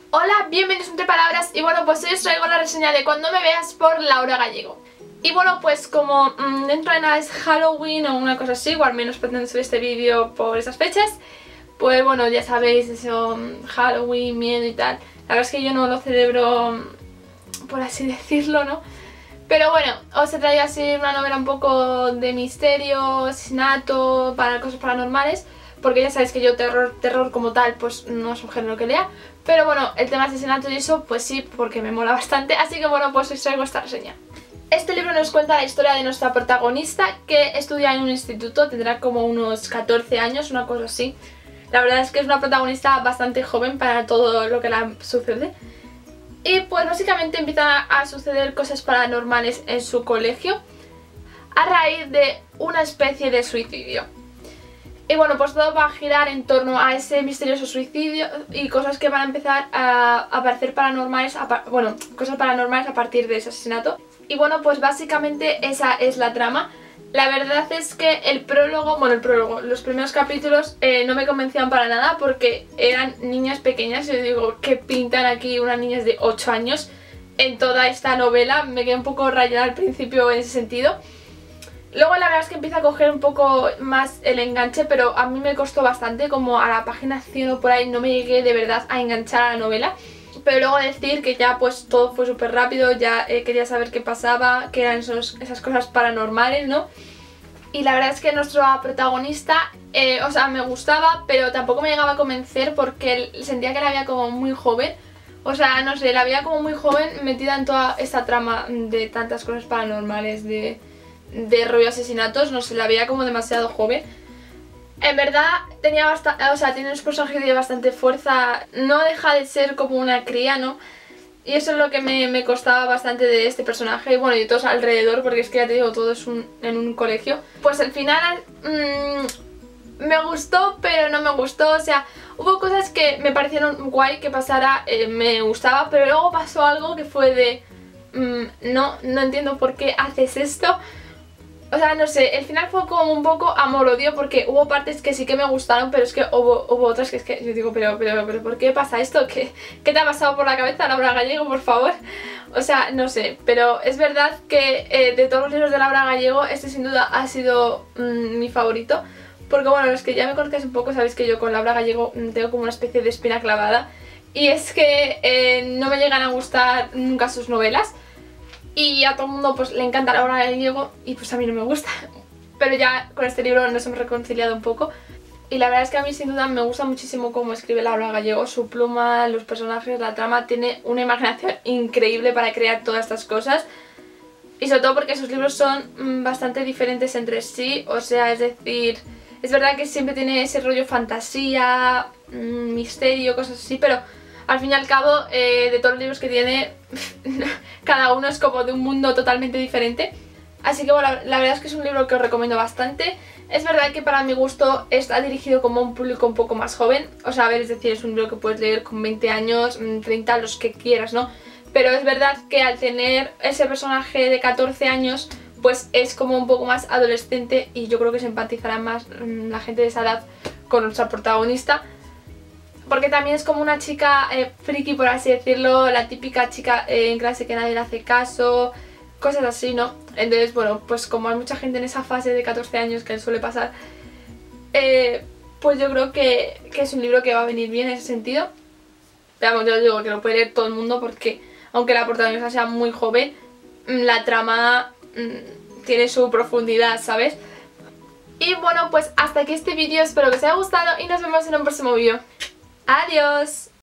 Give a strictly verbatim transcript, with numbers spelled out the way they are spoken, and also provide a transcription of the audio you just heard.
Hola, bienvenidos a Entre Palabras y bueno, pues hoy os traigo la reseña de Cuando me veas por Laura Gallego. Y bueno, pues como mmm, dentro de nada es Halloween o una cosa así, o al menos pretendo subir este vídeo por esas fechas, pues bueno, ya sabéis, eso, Halloween, miedo y tal. La verdad es que yo no lo celebro, por así decirlo, ¿no? Pero bueno, os he traído así una novela un poco de misterio, asesinato, para cosas paranormales, porque ya sabéis que yo terror, terror como tal, pues no es un género que lea. Pero bueno, el tema asesinato y eso, pues sí, porque me mola bastante, así que bueno, pues os traigo esta reseña. Este libro nos cuenta la historia de nuestra protagonista, que estudia en un instituto, tendrá como unos catorce años, una cosa así. La verdad es que es una protagonista bastante joven para todo lo que le sucede. Y pues básicamente empiezan a suceder cosas paranormales en su colegio a raíz de una especie de suicidio. Y bueno, pues todo va a girar en torno a ese misterioso suicidio y cosas que van a empezar a aparecer paranormales, a, bueno, cosas paranormales a partir de ese asesinato. Y bueno, pues básicamente esa es la trama. La verdad es que el prólogo, bueno el prólogo, los primeros capítulos eh, no me convencían para nada porque eran niñas pequeñas. Yo digo, ¿qué pintan aquí unas niñas de ocho años en toda esta novela? Me quedé un poco rayada al principio en ese sentido. Luego la verdad es que empieza a coger un poco más el enganche, pero a mí me costó bastante, como a la página cien o por ahí no me llegué de verdad a enganchar a la novela. Pero luego decir que ya pues todo fue súper rápido, ya eh, quería saber qué pasaba, qué eran esos, esas cosas paranormales, ¿no? Y la verdad es que nuestra protagonista, eh, o sea, me gustaba, pero tampoco me llegaba a convencer porque sentía que la veía como muy joven. O sea, no sé, la veía como muy joven metida en toda esta trama de tantas cosas paranormales, de... de rollo asesinatos, no sé, la veía como demasiado joven. En verdad tenía bastante, o sea, tiene unos personajes de bastante fuerza, no deja de ser como una cría, ¿no? Y eso es lo que me, me costaba bastante de este personaje y bueno, y todos alrededor, porque es que ya te digo, todo es un, en un colegio. Pues al final mmm, me gustó, pero no me gustó, o sea, hubo cosas que me parecieron guay que pasara, eh, me gustaba, pero luego pasó algo que fue de... Mmm, no, no entiendo por qué haces esto. O sea, no sé, el final fue como un poco amor-odio porque hubo partes que sí que me gustaron, pero es que hubo, hubo otras que es que yo digo, pero, pero, pero, ¿por qué pasa esto? ¿Qué, ¿Qué te ha pasado por la cabeza, Laura Gallego, por favor? O sea, no sé, pero es verdad que eh, de todos los libros de Laura Gallego, este sin duda ha sido mmm, mi favorito. Porque bueno, los que ya me conocéis un poco sabéis que yo con Laura Gallego mmm, tengo como una especie de espina clavada. Y es que eh, no me llegan a gustar nunca sus novelas. Y a todo el mundo pues le encanta Laura Gallego y pues a mí no me gusta. Pero ya con este libro nos hemos reconciliado un poco. Y la verdad es que a mí sin duda me gusta muchísimo cómo escribe Laura Gallego. Su pluma, los personajes, la trama, tiene una imaginación increíble para crear todas estas cosas. Y sobre todo porque sus libros son mmm, bastante diferentes entre sí. O sea, es decir, es verdad que siempre tiene ese rollo fantasía, mmm, misterio, cosas así, pero... al fin y al cabo, eh, de todos los libros que tiene, cada uno es como de un mundo totalmente diferente. Así que bueno, la, la verdad es que es un libro que os recomiendo bastante. Es verdad que para mi gusto está dirigido como a un público un poco más joven. O sea, a ver, es decir, es un libro que puedes leer con veinte años, treinta, los que quieras, ¿no? Pero es verdad que al tener ese personaje de catorce años, pues es como un poco más adolescente y yo creo que se empatizará más mmm, la gente de esa edad con nuestra protagonista. Porque también es como una chica eh, friki, por así decirlo, la típica chica eh, en clase que nadie le hace caso, cosas así, ¿no? Entonces, bueno, pues como hay mucha gente en esa fase de catorce años que le suele pasar, eh, pues yo creo que, que es un libro que va a venir bien en ese sentido. Pero yo digo que lo puede leer todo el mundo porque, aunque la protagonista sea muy joven, la trama mmm, tiene su profundidad, ¿sabes? Y bueno, pues hasta aquí este vídeo, espero que os haya gustado y nos vemos en un próximo vídeo. ¡Adiós!